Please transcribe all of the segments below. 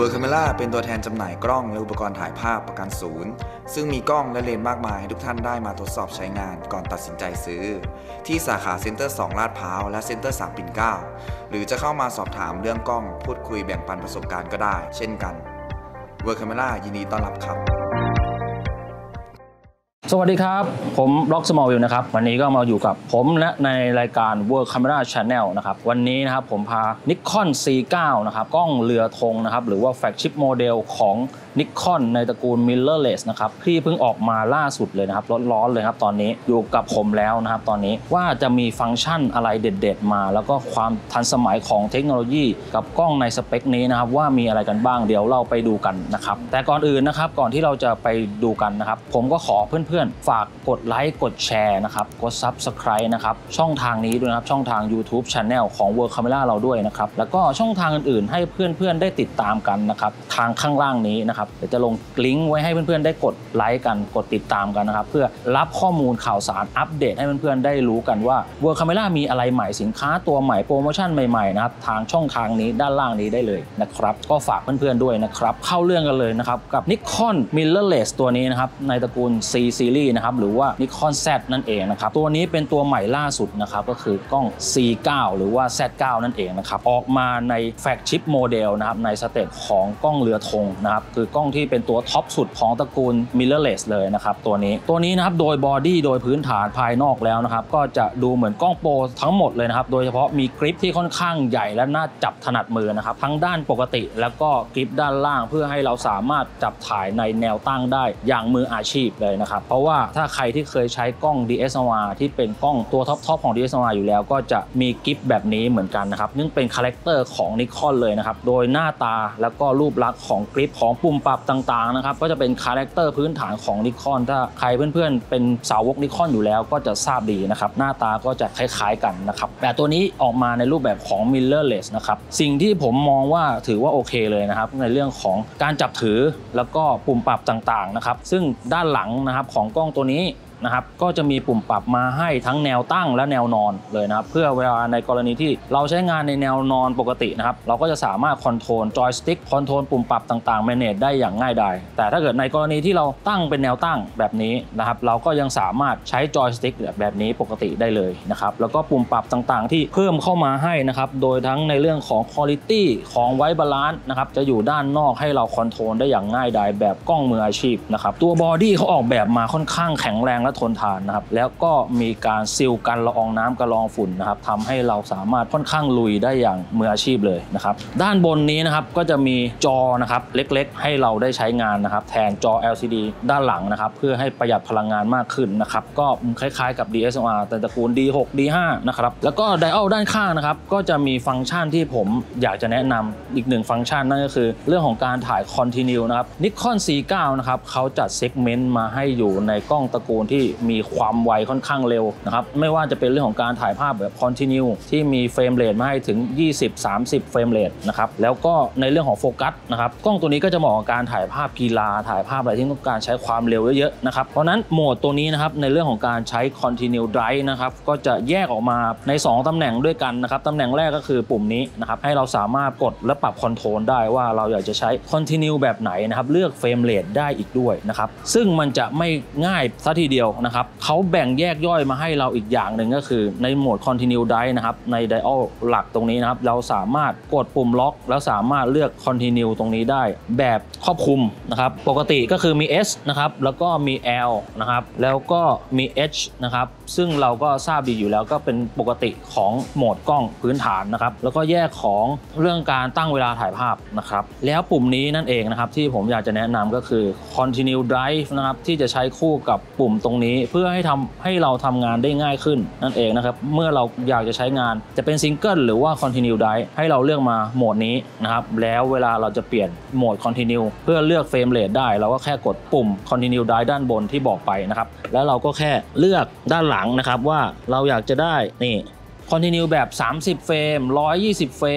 World Camera เป็นตัวแทนจำหน่ายกล้องและอุปกรณ์ถ่ายภาพประกันศูนย์ซึ่งมีกล้องและเลนส์มากมายให้ทุกท่านได้มาทดสอบใช้งานก่อนตัดสินใจซื้อที่สาขาเซ็นเตอร์2ลาดพร้าวและเซ็นเตอร์3ปิ่นเกล้าหรือจะเข้ามาสอบถามเรื่องกล้องพูดคุยแบ่งปันประสบการณ์ก็ได้เช่นกัน World Camera ยินดีต้อนรับครับสวัสดีครับผมล็อกสมอลวิวนะครับวันนี้ก็มาอยู่กับผมและในรายการ World Camera Channel นะครับวันนี้นะครับผมพา Nikon C9 นะครับกล้องเรือธงนะครับหรือว่าแฟลกชิพโมเดลของ Nikon ในตระกูล Mirrorless นะครับที่เพิ่งออกมาล่าสุดเลยนะครับร้อนๆเลยครับตอนนี้อยู่กับผมแล้วนะครับตอนนี้ว่าจะมีฟังก์ชันอะไรเด็ดๆมาแล้วก็ความทันสมัยของเทคโนโลยีกับกล้องในสเปคนี้นะครับว่ามีอะไรกันบ้างเดี๋ยวเราไปดูกันนะครับแต่ก่อนอื่นนะครับก่อนที่เราจะไปดูกันนะครับผมก็ขอเพื่อนๆฝากกดไลค์กดแชร์นะครับกด Subscribe นะครับช่องทางนี้ด้วยนะครับช่องทาง YouTube Channel ของ World Camera เราด้วยนะครับแล้วก็ช่องทางอื่นๆให้เพื่อนๆได้ติดตามกันนะครับทางข้างล่างนี้นะครับเดี๋ยวจะลงลิงก์ไว้ให้เพื่อนๆได้กดไลค์กันกดติดตามกันนะครับเพื่อรับข้อมูลข่าวสารอัปเดตให้เพื่อนๆได้รู้กันว่า World Camera มีอะไรใหม่สินค้าตัวใหม่โปรโมชั่นใหม่ๆนะครับทางช่องทางนี้ด้านล่างนี้ได้เลยนะครับก็ฝากเพื่อนๆด้วยนะครับเข้าเรื่องกันเลยนะครับกับ Nikon Mirrorless ตัวนี้นะครับในตระกูล C Series นะครับหรือว่า Nikon Z นั่นเองนะครับตัวนี้เป็นตัวใหม่ล่าสุดนะครับก็คือกล้อง C9 หรือว่า Z9 นั่นเองนะครับออกมาในแฟลกชิพโมเดลนะครับในสเตจของกล้องเรือธงนะครับคือกล้องที่เป็นตัวท็อปสุดของตระกูล Mirrorless เลยนะครับตัวนี้นะครับโดยบอดี้โดยพื้นฐานภายนอกแล้วนะครับก็จะดูเหมือนกล้องโปรทั้งหมดเลยนะครับโดยเฉพาะมีกริปที่ค่อนข้างใหญ่และน่าจับถนัดมือนะครับทั้งด้านปกติแล้วก็กริปด้านล่างเพื่อให้เราสามารถจับถ่ายในแนวตั้งได้อย่างมืออาชีพเลยนะครับเพราะว่าถ้าใครที่เคยใช้กล้อง DSLR ที่เป็นกล้องตัวท็อปของ DSLR อยู่แล้วก็จะมีกริปแบบนี้เหมือนกันนะครับซึ่งเป็นคาแรคเตอร์ของ Nikon เลยนะครับโดยหน้าตาแล้วก็รูปลักษณ์ของกริปของปุ่มปรับต่างๆนะครับก็จะเป็นคาแรคเตอร์พื้นฐานของ Nikon ถ้าใครเพื่อนๆเป็นสาวก Nikon อยู่แล้วก็จะทราบดีนะครับหน้าตาก็จะคล้ายๆกันนะครับแต่ตัวนี้ออกมาในรูปแบบของ Mirrorless นะครับสิ่งที่ผมมองว่าถือว่าโอเคเลยนะครับในเรื่องของการจับถือแล้วก็ปุ่มปรับต่างๆนะครับซึ่งด้านหลังนะครับของกล้องตัวนี้นะครับก็จะมีปุ่มปรับมาให้ทั้งแนวตั้งและแนวนอนเลยนะครับเพื่อเวลาในกรณีที่เราใช้งานในแนวนอนปกตินะครับเราก็จะสามารถคอนโทรลจอยสติ๊กคอนโทรลปุ่มปรับต่างๆแมเนจได้อย่างง่ายดายแต่ถ้าเกิดในกรณีที่เราตั้งเป็นแนวตั้งแบบนี้นะครับเราก็ยังสามารถใช้จอยสติ๊กแบบนี้ปกติได้เลยนะครับแล้วก็ปุ่มปรับต่างๆที่เพิ่มเข้ามาให้นะครับโดยทั้งในเรื่องของ Quality ของ White Balance นะครับจะอยู่ด้านนอกให้เราคอนโทรลได้อย่างง่ายดายแบบกล้องมืออาชีพนะครับตัวบอดี้เขาออกแบบมาค่อนข้างแข็งแรงทนทานนะครับแล้วก็มีการซีลกันละอองน้ำกระรองฝุ่นนะครับทำให้เราสามารถค่อนข้างลุยได้อย่างมืออาชีพเลยนะครับด้านบนนี้นะครับก็จะมีจอนะครับเล็กๆให้เราได้ใช้งานนะครับแทนจอ LCD ด้านหลังนะครับเพื่อให้ประหยัดพลังงานมากขึ้นนะครับก็คล้ายๆกับ DSLR แต่ตระกูล D6 D5 นะครับแล้วก็ไดอัลด้านข้างนะครับก็จะมีฟังก์ชันที่ผมอยากจะแนะนำอีกหนึ่งฟังก์ชันนั่นก็คือเรื่องของการถ่าย Continue นะครับ Nikon C9 นะครับเขาจัดเซกเมนต์มาให้อยู่ในกล้องตระกูลที่มีความไวค่อนข้างเร็วนะครับไม่ว่าจะเป็นเรื่องของการถ่ายภาพแบบ Continue ที่มีเฟรมเรทมาให้ถึง 20-30 เฟรมเรทนะครับแล้วก็ในเรื่องของโฟกัสนะครับกล้องตัวนี้ก็จะเหมาะกับการถ่ายภาพกีฬาถ่ายภาพอะไรที่ต้องการใช้ความเร็วเยอะๆนะครับเพราะนั้นโหมดตัวนี้นะครับในเรื่องของการใช้ Continue Drive นะครับก็จะแยกออกมาใน2ตำแหน่งด้วยกันนะครับตำแหน่งแรกก็คือปุ่มนี้นะครับให้เราสามารถกดและปรับคอนโทรลได้ว่าเราอยากจะใช้ Continue แบบไหนนะครับเลือกเฟรมเรทได้อีกด้วยนะครับซึ่งมันจะไม่ง่ายซะทีเดียวนะครับเขาแบ่งแยกย่อยมาให้เราอีกอย่างหนึ่งก็คือในโหมด Continue Drive นะครับใน Dial หลักตรงนี้นะครับเราสามารถกดปุ่มล็อกแล้วสามารถเลือก Continue ตรงนี้ได้แบบครอบคลุมนะครับปกติก็คือมี S นะครับแล้วก็มี L นะครับแล้วก็มี H นะครับซึ่งเราก็ทราบดีอยู่แล้วก็เป็นปกติของโหมดกล้องพื้นฐานนะครับแล้วก็แยกของเรื่องการตั้งเวลาถ่ายภาพนะครับแล้วปุ่มนี้นั่นเองนะครับที่ผมอยากจะแนะนำก็คือ Continue Drive นะครับที่จะใช้คู่กับปุ่มตรงนี้เพื่อให้เราทำงานได้ง่ายขึ้นนั่นเองนะครับเมื่อเราอยากจะใช้งานจะเป็นซิงเกิลหรือว่า Continue Drive ให้เราเลือกมาโหมดนี้นะครับแล้วเวลาเราจะเปลี่ยนโหมด Continue เพื่อเลือกเฟรมเรทได้เราก็แค่กดปุ่ม Continue Drive ด้านบนที่บอกไปนะครับแล้วเราก็แค่เลือกด้านหลังนะครับว่าเราอยากจะได้นี่ Continue แบบ30เฟรม120เฟรม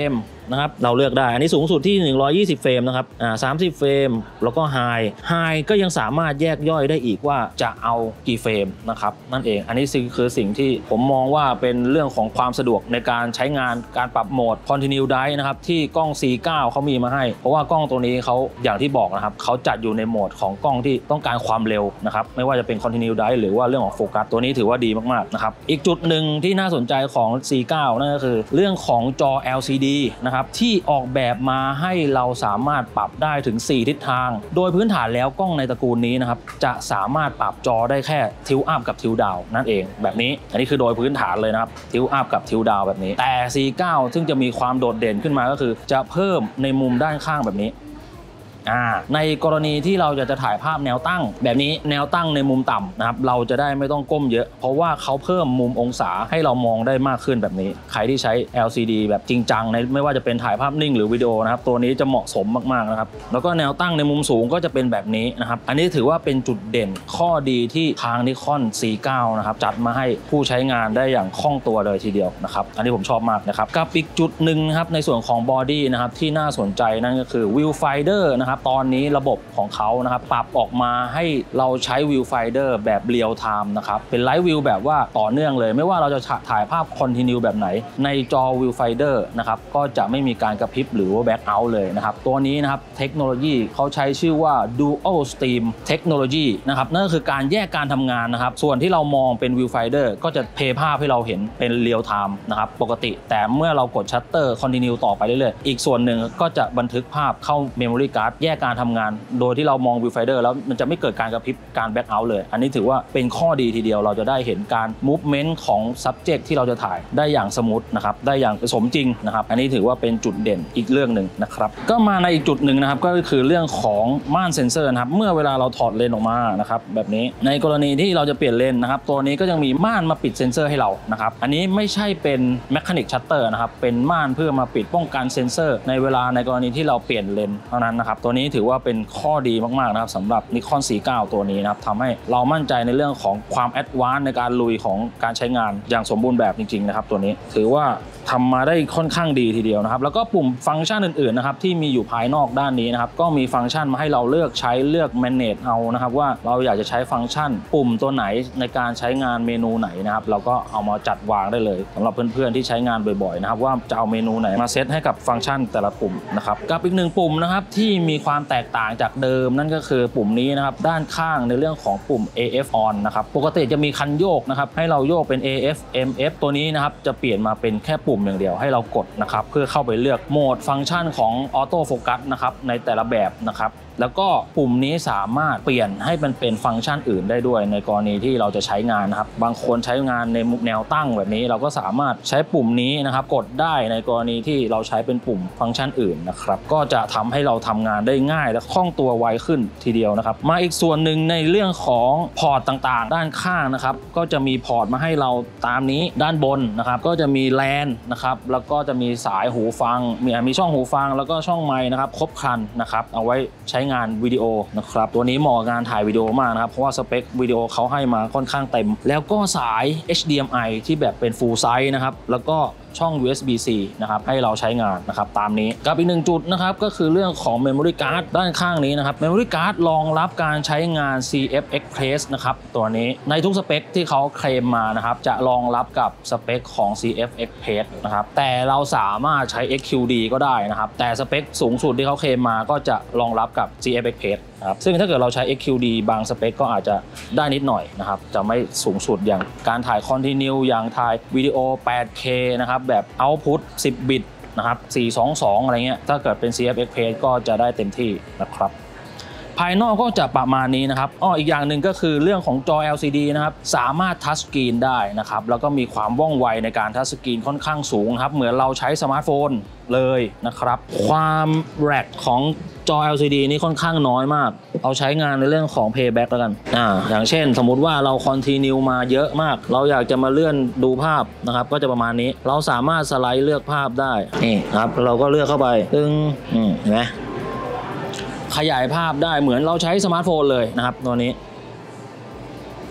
นะครับเราเลือกได้อันนี้สูงสุดที่120เฟรมนะครับ30เฟรมแล้วก็ไฮก็ยังสามารถแยกย่อยได้อีกว่าจะเอากี่เฟรมนะครับนั่นเองอันนี้คือสิ่งที่ผมมองว่าเป็นเรื่องของความสะดวกในการใช้งานการปรับโหมด Continue Dive นะครับที่กล้อง C9 เขามีมาให้เพราะว่ากล้องตัวนี้เขาอย่างที่บอกนะครับเขาจัดอยู่ในโหมดของกล้องที่ต้องการความเร็วนะครับไม่ว่าจะเป็น Continue Dive หรือว่าเรื่องของโฟกัสตัวนี้ถือว่าดีมากๆนะครับอีกจุดหนึ่งที่น่าสนใจของ C9 นั่นก็คือเรื่องของจอ LCD นะครับที่ออกแบบมาให้เราสามารถปรับได้ถึง4ทิศทางโดยพื้นฐานแล้วกล้องในตระกูลนี้นะครับจะสามารถปรับจอได้แค่ทิลอัพกับทิลดาวนั่นเองแบบนี้อันนี้คือโดยพื้นฐานเลยนะครับทิลอัพกับทิลดาวแบบนี้แต่ C9 ซึ่งจะมีความโดดเด่นขึ้นมาก็คือจะเพิ่มในมุมด้านข้างแบบนี้ในกรณีที่เราจะถ่ายภาพแนวตั้งแบบนี้แนวตั้งในมุมต่ำนะครับเราจะได้ไม่ต้องก้มเยอะเพราะว่าเขาเพิ่มมุมองศาให้เรามองได้มากขึ้นแบบนี้ใครที่ใช้ LCD แบบจริงจังในไม่ว่าจะเป็นถ่ายภาพนิ่งหรือวิดีโอนะครับตัวนี้จะเหมาะสมมากๆนะครับแล้วก็แนวตั้งในมุมสูงก็จะเป็นแบบนี้นะครับอันนี้ถือว่าเป็นจุดเด่นข้อดีที่ทาง Nikon C9 นะครับจัดมาให้ผู้ใช้งานได้อย่างคล่องตัวเลยทีเดียวนะครับอันนี้ผมชอบมากนะครับกับอีกจุดหนึ่งนะครับในส่วนของบอดี้นะครับที่น่าสนใจนั่นก็คือ Viewfinder นะครับตอนนี้ระบบของเขานะครับปรับออกมาให้เราใช้ Viewfinder แบบเรียลไทม์นะครับเป็นไลฟ์วิวแบบว่าต่อเนื่องเลยไม่ว่าเราจะถ่ายภาพ Continue แบบไหนในจอ Viewfinder นะครับก็จะไม่มีการกระพริบหรือว่า Back Out เลยนะครับตัวนี้นะครับเทคโนโลยีเขาใช้ชื่อว่า Dual Stream Technology นะครับนั่นก็คือการแยกการทำงานนะครับส่วนที่เรามองเป็น Viewfinder ก็จะเพย์ภาพให้เราเห็นเป็นเรียลไทม์นะครับปกติแต่เมื่อเรากดชัตเตอร์ Continue ต่อไปเรื่อยๆอีกส่วนหนึ่งก็จะบันทึกภาพเข้า Memory Card แยกการทำงานโดยที่เรามอง Viewfinder แล้วมันจะไม่เกิดการกระพริบการ Back Out เลยอันนี้ถือว่าเป็นข้อดีทีเดียวเราจะได้เห็นการ Movement ของ Subject ที่เราจะถ่ายได้อย่างสมูทนะครับได้อย่างสมจริงนะครับอันนี้ถือว่าเป็นจุดเด่นอีกเรื่องหนึ่งนะครับก็มาในอีกจุดหนึ่งนะครับก็คือเรื่องของม่านเซ็นเซอร์นะครับเมื่อเวลาเราถอดเลนส์ออกมานะครับแบบนี้ในกรณีที่เราจะเปลี่ยนเลนส์นะครับตัวนี้ก็ยังมีม่านมาปิดเซ็นเซอร์ให้เรานะครับอันนี้ไม่ใช่เป็น Mechanic Shutter นะครับเป็นม่านเพื่อมาปิดป้องกันเซ็นเซอร์ในเวลาในกรณีที่เราเปลี่ยนเลนส์เท่านั้นนะครับตัวนี้ถือว่าเป็นข้อดีมากๆนะครับสำหรับ Nikon C9 ตัวนี้นะครับทำให้เรามั่นใจในเรื่องของความแอดวานซ์ในการลุยของการใช้งานอย่างสมบูรณ์แบบจริงๆนะครับตัวนี้ถือว่าทำมาได้ค่อนข้างดีทีเดียวนะครับแล้วก็ปุ่มฟังก์ชันอื่นๆนะครับที่มีอยู่ภายนอกด้านนี้นะครับก็มีฟังก์ชันมาให้เราเลือกใช้เลือก manage เอานะครับว่าเราอยากจะใช้ฟังก์ชันปุ่มตัวไหนในการใช้งานเมนูไหนนะครับเราก็เอามาจัดวางได้เลยสำหรับเพื่อนๆที่ใช้งานบ่อยๆนะครับว่าจะเอาเมนูไหนมาเซตให้กับฟังก์ชันแต่ละปุ่มนะครับกับอีกหนึ่งปุ่มนะครับที่มีความแตกต่างจากเดิมนั่นก็คือปุ่มนี้นะครับด้านข้างในเรื่องของปุ่ม AF on นะครับปกติจะมีคันโยกนะครับให้เราโยกเป็น AF MF ตัวนี้นะครับจะเปลี่ยนมาเป็นแค่ปุ่มอย่างเดียวให้เรากดนะครับเพื่อเข้าไปเลือกโหมดฟังก์ชันของออโต้โฟกัสนะครับในแต่ละแบบนะครับแล้วก็ปุ่มนี้สามารถเปลี่ยนให้มันเป็นฟังก์ชันอื่นได้ด้วยในกรณีที่เราจะใช้งานนะครับบางคนใช้งานในแนวตั้งแบบนี้เราก็สามารถใช้ปุ่มนี้นะครับกดได้ในกรณีที่เราใช้เป็นปุ่มฟังก์ชันอื่นนะครับก็จะทำให้เราทำงานได้ง่ายและคล่องตัวไวขึ้นทีเดียวนะครับมาอีกส่วนหนึ่งในเรื่องของพอร์ตต่างๆด้านข้างนะครับก็จะมีพอร์ตมาให้เราตามนี้ด้านบนนะครับก็จะมีแลนนะครับแล้วก็จะมีสายหูฟังมีช่องหูฟังแล้วก็ช่องไมค์นะครับครบครันนะครับเอาไว้ใช้งานวิดีโอนะครับตัวนี้เหมาะกับงานถ่ายวิดีโอมากนะครับเพราะว่าสเปควิดีโอเขาให้มาค่อนข้างเต็มแล้วก็สาย HDMI ที่แบบเป็น full size นะครับแล้วก็ช่อง USB-C นะครับให้เราใช้งานนะครับตามนี้กับอีกหนึ่งจุดนะครับก็คือเรื่องของ Memory Card ด้านข้างนี้นะครับ Memory Card รองรับการใช้งาน CF Express นะครับตัวนี้ในทุกสเปคที่เขาเคลมมานะครับจะรองรับกับสเปคของ CF Express นะครับแต่เราสามารถใช้ XQD ก็ได้นะครับแต่สเปคสูงสุดที่เขาเคลมมาก็จะรองรับกับ CF Express นะครับซึ่งถ้าเกิดเราใช้ XQD บางสเปคก็อาจจะได้นิดหน่อยนะครับจะไม่สูงสุดอย่างการถ่าย Continue อย่างถ่ายวิดีโอ 8K นะครับแบบ Output 10 บิตนะครับ422อะไรเงี้ยถ้าเกิดเป็น CF Express ก็จะได้เต็มที่นะครับภายนอกก็จะประมาณนี้นะครับอีกอย่างหนึ่งก็คือเรื่องของจอ LCD นะครับสามารถทัชสกรีนได้นะครับแล้วก็มีความว่องไวในการทัชสกรีนค่อนข้างสูงครับเหมือนเราใช้สมาร์ทโฟนเลยนะครับความแร็กของจอ LCD นี่ค่อนข้างน้อยมากเอาใช้งานในเรื่องของ Playback แล้วกันอย่างเช่นสมมุติว่าเรา Continue มาเยอะมากเราอยากจะมาเลื่อนดูภาพนะครับก็จะประมาณนี้เราสามารถสไลด์เลือกภาพได้นี่ครับเราก็เลือกเข้าไปตึ้งเห็นไหมขยายภาพได้เหมือนเราใช้สมาร์ทโฟนเลยนะครับตัวนี้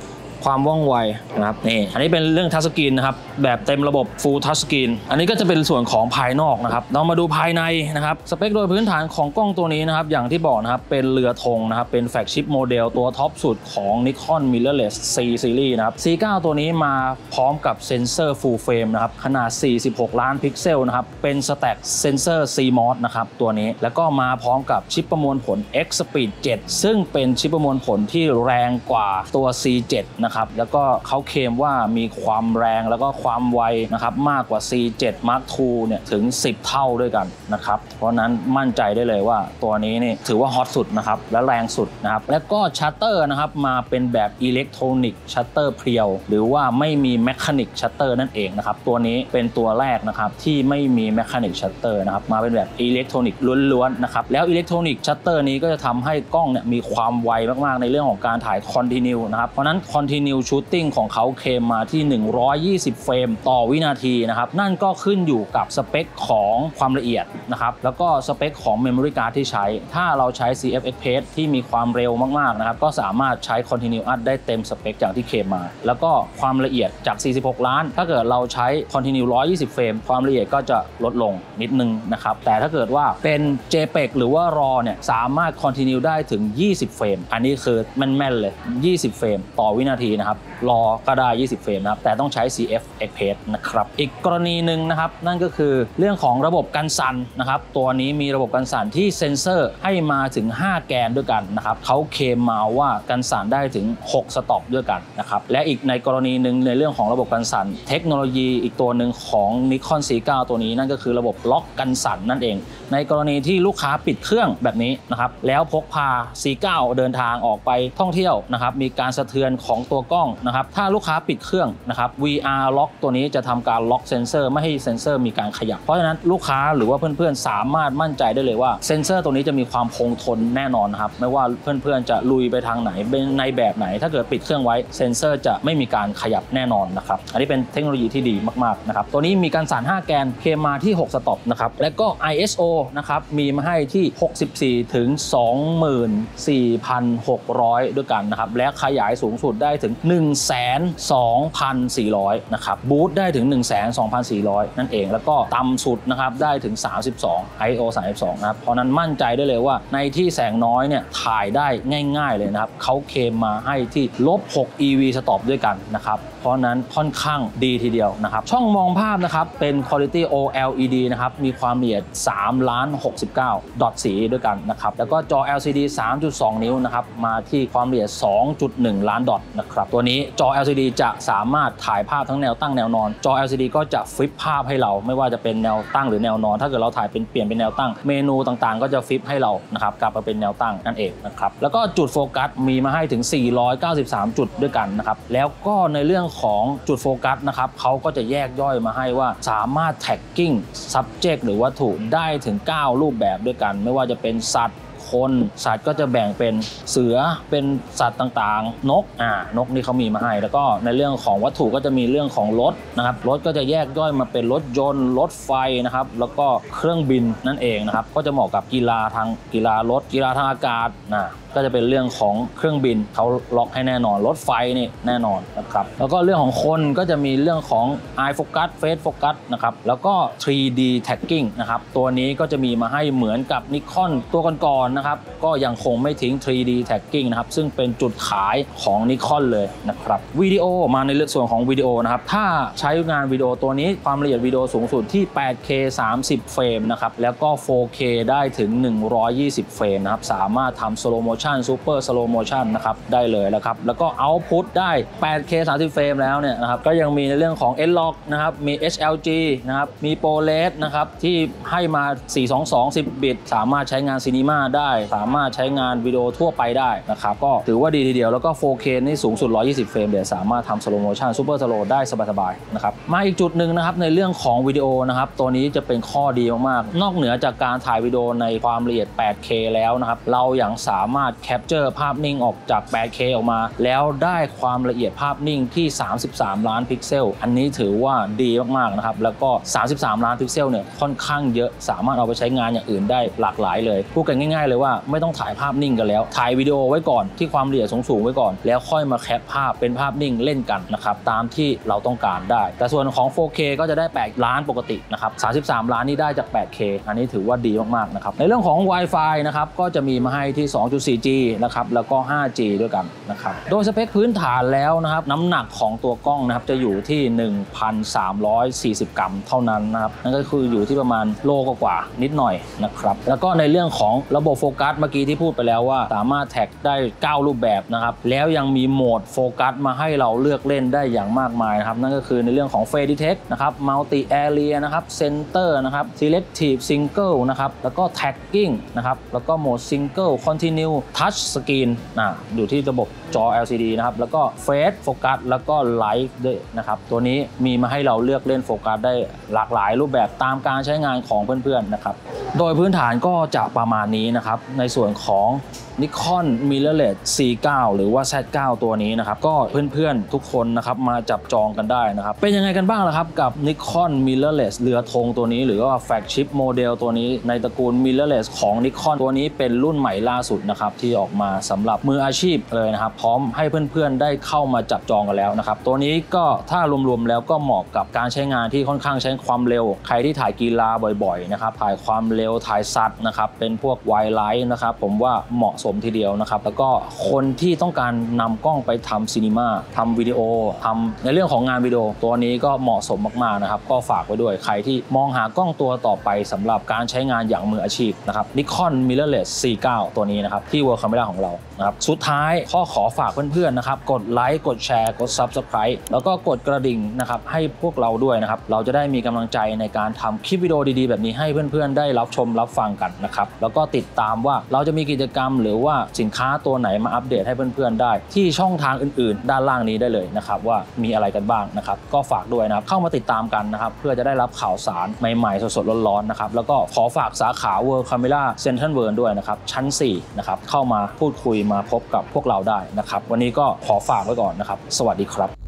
ความว่องไวนะครับนี่อันนี้เป็นเรื่องทัชสกรีนนะครับแบบเต็มระบบ Full Touch Screen อันนี้ก็จะเป็นส่วนของภายนอกนะครับเรามาดูภายในนะครับสเปคโดยพื้นฐานของกล้องตัวนี้นะครับอย่างที่บอกนะครับเป็นเรือธงนะครับเป็นแฟลกชิพโมเดลตัวท็อปสุดของ Nikon Mirrorless C Series นะครับ C9 ตัวนี้มาพร้อมกับเซ็นเซอร์ Full Frame นะครับขนาด46ล้านพิกเซลนะครับเป็นสแต็กเซนเซอร์ CMOS นะครับตัวนี้แล้วก็มาพร้อมกับชิปประมวลผล X Speed 7 ซึ่งเป็นชิปประมวลผลที่แรงกว่าตัว C7 นะครับแล้วก็เขาเคลมว่ามีความแรงแล้วก็ความไวนะครับมากกว่า C7 Mark II เนี่ยถึง10 เท่าด้วยกันนะครับเพราะนั้นมั่นใจได้เลยว่าตัวนี้นี่ถือว่าฮอตสุดนะครับและแรงสุดนะครับแล้วก็ชัตเตอร์นะครับมาเป็นแบบอิเล็กทรอนิกส์ชัตเตอร์เพียวหรือว่าไม่มีแมคานิกชัตเตอร์นั่นเองนะครับตัวนี้เป็นตัวแรกนะครับที่ไม่มีแมคานิกชัตเตอร์นะครับมาเป็นแบบอิเล็กทรอนิกส์ล้วนๆนะครับแล้วอิเล็กทรอนิกชัตเตอร์นี้ก็จะทำให้กล้องเนี่ยมีความไวมากๆในเรื่องของการถ่ายคอนติเนียนะครับเพราะนั้นคอนติเนียชูตติ้งของเขาเคลมมาที่120เฟรมต่อวินาทีนะครับนั่นก็ขึ้นอยู่กับสเปคของความละเอียดนะครับแล้วก็สเปคของ Memory Card ที่ใช้ถ้าเราใช้ CF Express ที่มีความเร็วมากๆนะครับก็สามารถใช้ Continuous ได้เต็มสเปคอย่างที่เคลมมาแล้วก็ความละเอียดจาก46ล้านถ้าเกิดเราใช้ Continuous 120เฟรมความละเอียดก็จะลดลงนิดนึงนะครับแต่ถ้าเกิดว่าเป็น JPEG หรือว่า RAW เนี่ยสามารถ Continue ได้ถึง20เฟรมอันนี้คือแม่นๆเลย20เฟรมต่อวินาทีนะครับรอก็ได้20เฟรมนะครับแต่ต้องใช้ CF Express นะครับอีกกรณีหนึ่งนะครับนั่นก็คือเรื่องของระบบกันสั่นนะครับตัวนี้มีระบบกันสั่นที่เซ็นเซอร์ให้มาถึง5แกนด้วยกันนะครับเขาเคลมมาว่ากันสั่นได้ถึง6สต็อปด้วยกันนะครับและอีกในกรณีหนึ่งในเรื่องของระบบกันสั่นเทคโนโลยีอีกตัวหนึ่งของ Nikon C9 ตัวนี้นั่นก็คือระบบล็อกกันสั่นนั่นเองในกรณีที่ลูกค้าปิดเครื่องแบบนี้นะครับแล้วพกพา C9 เดินทางออกไปท่องเที่ยวนะครับมีการสะเทือนของตัวกล้องนะครับถ้าลูกค้าปิดเครื่องนะครับ VR ล็อกตัวนี้จะทำการล็อกเซนเซอร์ไม่ให้เซนเซอร์มีการขยับเพราะฉะนั้นลูกค้าหรือว่าเพื่อนๆสามารถมั่นใจได้เลยว่าเซนเซอร์ตัวนี้จะมีความคงทนแน่นอนนะครับไม่ว่าเพื่อนๆจะลุยไปทางไหนเป็นในแบบไหนถ้าเกิดปิดเครื่องไว้เซนเซอร์จะไม่มีการขยับแน่นอนนะครับอันนี้เป็นเทคโนโลยีที่ดีมากๆนะครับตัวนี้มีการสั่น5แกนเคลมมาที่6สต็อปนะครับและก็ ISO นะครับมีมาให้ที่64ถึง24,600ด้วยกันนะครับและขยายสูงสุดได้ถึง 12,400 นะครับบูทได้ถึง 12,400 นั่นเองแล้วก็ต่ำสุดนะครับได้ถึง32 ISO 32นะครับเพราะนั้นมั่นใจได้เลยว่าในที่แสงน้อยเนี่ยถ่ายได้ง่ายๆเลยนะครับเขาเคลมมาให้ที่-6 EV stop ด้วยกันนะครับเพราะนั้นค่อนข้างดีทีเดียวนะครับช่องมองภาพนะครับเป็น Quality OLED นะครับมีความละเอียด3,069,000 ดอทสีด้วยกันนะครับแล้วก็จอ LCD 3.2 นิ้วนะครับมาที่ความละเอียด 2.1 ล้านดอทนะครับตัวนี้จอ LCD จะสามารถถ่ายภาพทั้งแนวตั้งแนวนอนจอ LCD ก็จะฟลิปภาพให้เราไม่ว่าจะเป็นแนวตั้งหรือแนวนอนถ้าเกิดเราถ่ายเป็นเปลี่ยนเป็นแนวตั้งเมนูต่างๆก็จะฟลิปให้เรานะครับกลับมาเป็นแนวตั้งนั่นเองนะครับแล้วก็จุดโฟกัสมีมาให้ถึง493จุดด้วยกันนะครับแล้วก็ในเรื่องของจุดโฟกัสนะครับเขาก็จะแยกย่อยมาให้ว่าสามารถ tagging subject หรือวัตถุได้ถึง9รูปแบบด้วยกันไม่ว่าจะเป็นสัตว์คนสัตว์ก็จะแบ่งเป็นเสือเป็นสัตว์ต่างๆนกนี่เขามีมาให้แล้วก็ในเรื่องของวัตถุก็จะมีเรื่องของรถนะครับรถก็จะแยกย่อยมาเป็นรถยนต์รถไฟนะครับแล้วก็เครื่องบินนั่นเองนะครับก็จะเหมาะกับกีฬารถกีฬาทางอากาศก็จะเป็นเรื่องของเครื่องบินเขาล็อกให้แน่นอนรถไฟนี่แน่นอนนะครับแล้วก็เรื่องของคนก็จะมีเรื่องของ Eye Focus Face Focus นะครับแล้วก็ 3D Tagging นะครับตัวนี้ก็จะมีมาให้เหมือนกับ Nikon ตัวก่อนๆนะครับก็ยังคงไม่ทิ้ง 3D Tagging นะครับซึ่งเป็นจุดขายของ Nikon เลยนะครับวิดีโอมาในเรื่องส่วนของวิดีโอนะครับถ้าใช้งานวิดีโอตัวนี้ความละเอียดวิดีโอสูงสุดที่ 8K 30 เฟรมนะครับแล้วก็ 4K ได้ถึง120 เฟรมนะครับสามารถทำ Slow Motion Super Slow Motion นะครับได้เลยนะครับแล้วก็ Output ได้ 8K 30 เฟรมแล้วเนี่ยนะครับก็ยังมีในเรื่องของ S-Log นะครับมี HLG นะครับมี ProRes นะครับที่ให้มา422 10 บิตสามารถใช้งานซีนีมาได้สามารถใช้งานวิดีโอทั่วไปได้นะครับก็ถือว่าดีทีเดียวแล้วก็ 4K นี่สูงสุด120 เฟรมเดี๋ยวสามารถทำ Slow Motion Super Slow ได้สบายๆนะครับมาอีกจุดหนึ่งนะครับในเรื่องของวิดีโอนะครับตัวนี้จะเป็นข้อดีมากๆนอกเหนือจากการถ่ายวิดีโอในความละเอียด 8K แล้วนะครับเรายังสามารถแคปเจอร์ภาพนิ่งออกจาก 8K ออกมาแล้วได้ความละเอียดภาพนิ่งที่33ล้านพิกเซลอันนี้ถือว่าดีมากๆนะครับแล้วก็33ล้านพิกเซลเนี่ยค่อนข้างเยอะสามารถเอาไปใช้งานอย่างอื่นได้หลากหลายเลยพูดกันง่ายๆเลยเลยว่าไม่ต้องถ่ายภาพนิ่งกันแล้วถ่ายวิดีโอไว้ก่อนที่ความละเอียดสูงไว้ก่อนแล้วค่อยมาแคปภาพเป็นภาพนิ่งเล่นกันนะครับตามที่เราต้องการได้แต่ส่วนของ 4K ก็จะได้8ล้านปกตินะครับ33ล้านนี่ได้จาก 8K อันนี้ถือว่าดีมากๆนะครับในเรื่องของ Wi-Fi นะครับก็จะมีมาให้ที่ 2.4G นะครับแล้วก็ 5G ด้วยกันนะครับโดยสเปคพื้นฐานแล้วนะครับน้ำหนักของตัวกล้องนะครับจะอยู่ที่ 1,340 กรัมเท่านั้นนะครับนั่นก็คืออยู่ที่ประมาณโลกว่านิดหน่อยนะครับแล้วก็ในเรื่องของระบบโฟกัสเมื่อกี้ที่พูดไปแล้วว่าสามารถแท็กได้9รูปแบบนะครับแล้วยังมีโหมดโฟกัสมาให้เราเลือกเล่นได้อย่างมากมายนะครับนั่นก็คือในเรื่องของ Face Detect นะครับ Multi Area นะครับ Center นะครับ Selective Single นะครับแล้วก็ Tagging นะครับแล้วก็โหมด Single Continue Touch Screen อยู่ที่ระบบจอ LCD นะครับแล้วก็ Face Focus แล้วก็ Live ด้วยนะครับตัวนี้มีมาให้เราเลือกเล่นโฟกัสได้หลากหลายรูปแบบตามการใช้งานของเพื่อนๆนะครับโดยพื้นฐานก็จะประมาณนี้นะครับในส่วนของ Nikon Mirrorless C9 หรือว่า Z9 ตัวนี้นะครับก็เพื่อนๆทุกคนนะครับมาจับจองกันได้นะครับเป็นยังไงกันบ้างล่ะครับกับ Nikon Mirrorless เรือธงตัวนี้หรือว่า Flagship Model ตัวนี้ในตระกูล Mirrorless ของ Nikon ตัวนี้เป็นรุ่นใหม่ล่าสุดนะครับที่ออกมาสำหรับมืออาชีพเลยนะครับพร้อมให้เพื่อนๆได้เข้ามาจับจองกันแล้วนะครับตัวนี้ก็ถ้ารวมๆแล้วก็เหมาะกับการใช้งานที่ค่อนข้างใช้ความเร็วใครที่ถ่ายกีฬาบ่อยๆนะครับถ่ายความเร็วถ่ายสัตว์นะครับเป็นพวกไวไลท์นะครับผมว่าเหมาะสมทีเดียวนะครับแล้วก็คนที่ต้องการนำกล้องไปทำซีนีมาทำวิดีโอทำในเรื่องของงานวิดีโอตัวนี้ก็เหมาะสมมากๆนะครับก็ฝากไว้ด้วยใครที่มองหากล้องตัวต่อไปสำหรับการใช้งานอย่างมืออาชีพนะครับ Nikon Mirrorless C9 ตัวนี้นะครับที่ World Camera ของเรานะครับสุดท้ายขอฝากเพื่อนๆนะครับกดไลค์กดแชร์กด Subscribe แล้วก็กดกระดิ่งนะครับให้พวกเราด้วยนะครับเราจะได้มีกำลังใจในการทำคลิปวิดีโอดีๆแบบนี้ให้เพื่อนๆได้รับชมรับฟังกันนะครับแล้วก็ติดตามว่าเราจะมีกิจกรรมหรือว่าสินค้าตัวไหนมาอัปเดตให้เพื่อนๆได้ที่ช่องทางอื่นๆด้านล่างนี้ได้เลยนะครับว่ามีอะไรกันบ้างนะครับก็ฝากด้วยนะครับเข้ามาติดตามกันนะครับเพื่อจะได้รับข่าวสารใหม่ๆสดๆร้อนๆนะครับแล้วก็ขอฝากสาขา World Camera Central World ด้วยนะครับชั้น4นะครับเข้ามาพูดคุยมาพบกับพวกเราได้นะครับวันนี้ก็ขอฝากไว้ก่อนนะครับสวัสดีครับ